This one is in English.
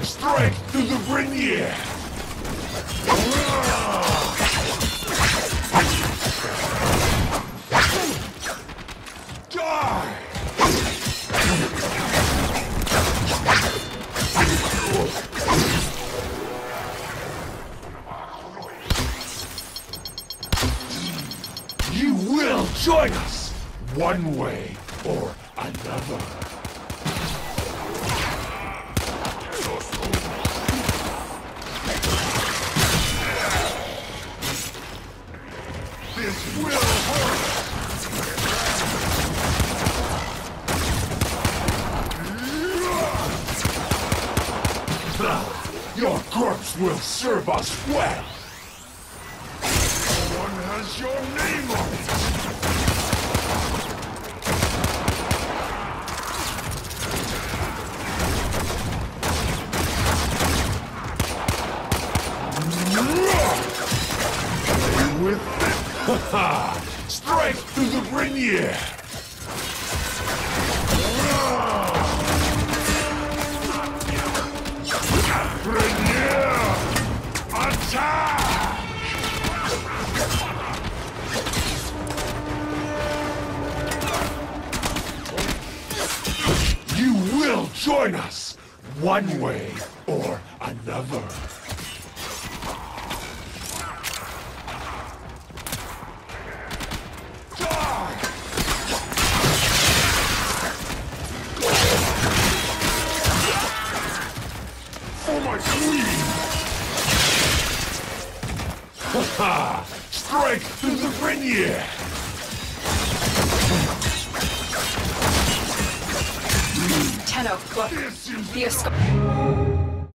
Strength to the Grineer! Die! You will join us, one way or another. This will hurt! Your corpse will serve us well! One has your name on it! Play with it! Ha-ha! Strike through the Grineer! Grineer! Attack! You will join us, one way or another. For my queen! Ha-ha! Strike through the Grineer! Tenno, look. This is The